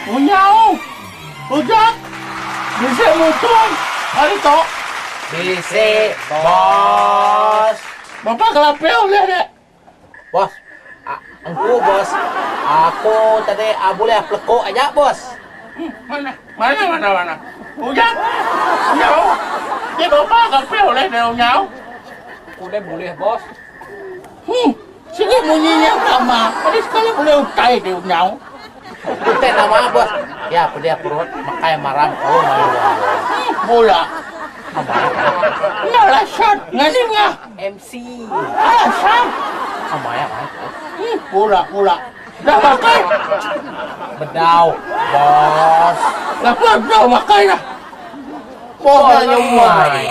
Unyaw! Ujak! Bisa mutung! Hari to! Bisa, bos. Bapak kelapel lihat deh. Bos, engku bos. Aku tadi boleh pleko aja bos. Mana? Ujak! Unyaw! Dia bapak kelapel lihat deh unyaw. Udah boleh bos. Sige bunyinya sama. Tadi sekali boleh utai di unyaw. Udah nama bos. Ya pedih perut makanya marah kalau malu. Bola. Alasan, ngalim nga. MC. Alasan. Amaya kan. Pula. Dah makan. Bedau, bos. Lapar dah makan dah. Bos nyumai.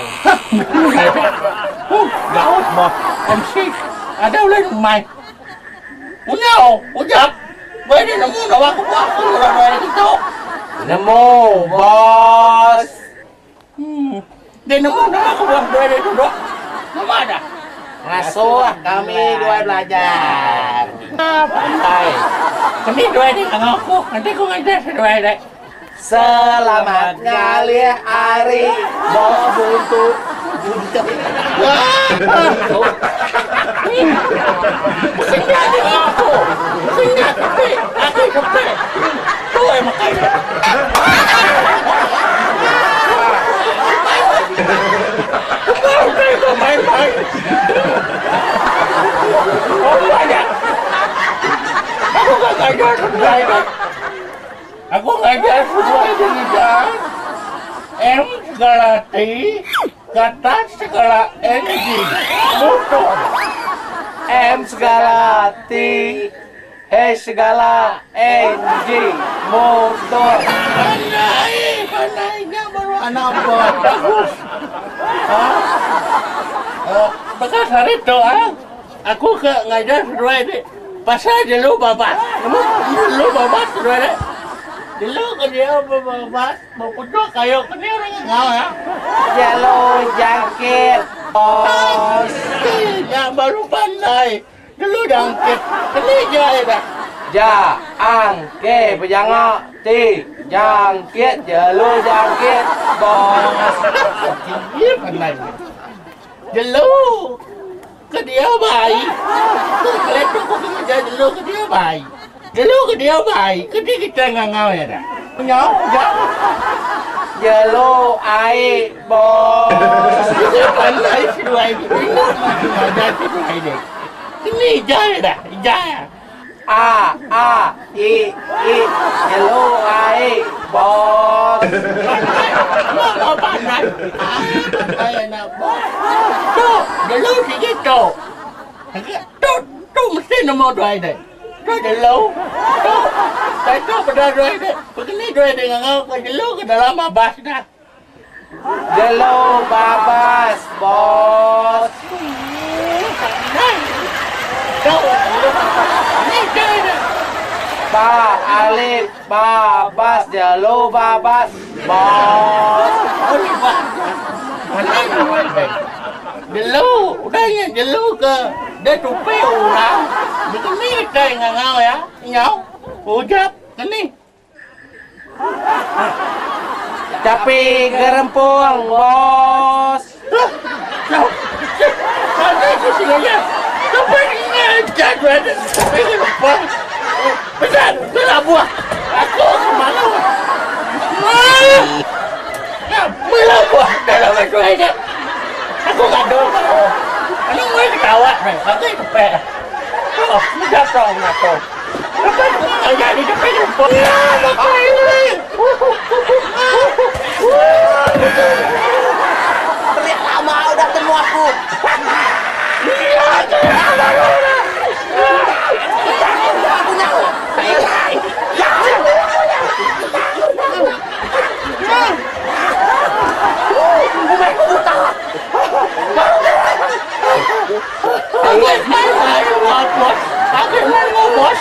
Gaut bos. MC. Ada ulah nyumai. Unyaw, ujak. Pwede na muna ako orang itu. Nemu, bos. Di na muna ako dari itu dok. Nama ada. Ngasuh kami dua belajar. Pandai. Kami dua ini nggak ngaku. Nanti aku ngajar dua ini. Selamat ngali hari bos buntut. Mesinnya di aku. Mesinnya tapi aku tapi. Tuh makanya. Main. Oh banyak. Aku nggak ngajar sesuai deh. Aku ngajar sesuai dengan M segala T, kata segala energi, motor. M segala T, H segala NG, motor. Pandainya baru anak buat bagus. Bekas hari itu, aku ke ngajar sesuai deh. Pasal dulu babat, dulu babat sesuai deh. Dulu ke dia babat, mau putus kayu ke dia orang ngau ya. Yellow jacket, bos. Ya baru pandai. Dulu jangkit, ini jaya dah. Angke pejangak ti jangkit jelu jangkit bos. Iya pandai. Dulu ke dia baik. Kalian tuh kok kerja dulu ke dia baik. Dulu ke dia baik. Ke dia kita ngau ya dah. Ngau ya. Jelu air bos. Dia pandai si dua ini. Ngajar si dua ini. Ini jaya dah, jaya. I jelu air bos. Mau pandai. Pandai nak bos. Tuh, dulu segitu. Tuh mesti nombor dua ini. Tuh dulu. Tuh, saya tuh pada dua ini. Begini dua ini ngau ke dulu ke dalam abas dah. Jelu babas bos. Tuh, dulu. Ini jaya dah. Ba alif babas jelu babas bos. Dulu, udahnya dulu ke dia tupai orang. Betul ni kita ngau ya, ngau. Ujap, ini. Tapi gerempung bos. Ada di sini ya. Tapi ngajak ada. Tapi lupa. Benar, benar buah. Aku kemana? Benar buah dalam itu aja. Aku nggak tahu. Ini gue ketawa, aku itu pe. Oh, mudah dong aku. Apa nggak jadi tapi lupa. Apa ini? Teriak lama udah ketemu aku. Iya, ada orang. Aku nyawa. Aku bos.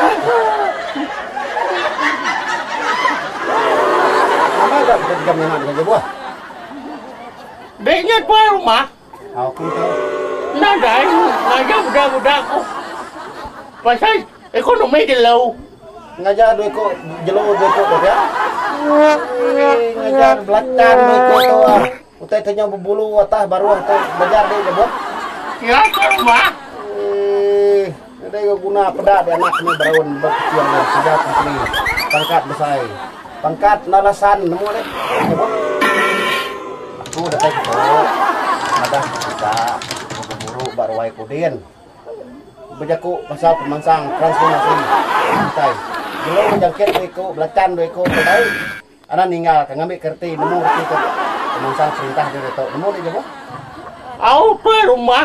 Mana ada jam yang ada aja buah? Deknya tuan rumah. Aku tahu. Nada, ngajak budak-budakku. Pasal ekonomi dia low. ngajar dua ko jelo dua ko ya. Ngajar belacan dua ko tu ah. Utai tanya berbulu atah baru atau belajar deh ya buat. Ya ke rumah. Ada yang guna pedak di anak ni berawan berkecian dan sudah kembali pangkat besar. Pangkat nalasan nemu deh. Ya buat. Aku udah tahu tu. Ada kita berburu baru wae kudin. Berjaku pasal pemansang transformasi santai. Dulu menjangkit duiku, belacan duiku, betul. Anak ninggal, ngambil kerti, nemu kerti ke pemansang perintah dia tu. Nemu dia jemput. Aku ke rumah.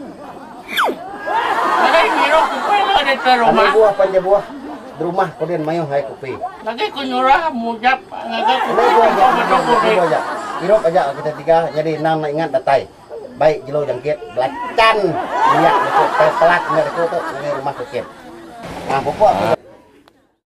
Ada hero kupi ada ke Anak rumah. buah panja buah. Di rumah kemudian mayu hai kopi. Lagi ku nyurah mujab ngaga Ini kupi. buah aja, Betul kupi. buah aja. Irop aja kita tiga, jadi nang ingat datai. Baik jelo jangkit, belacan. Lihat itu pelat nggak itu tuh, ini rumah kekit. Nah, pokok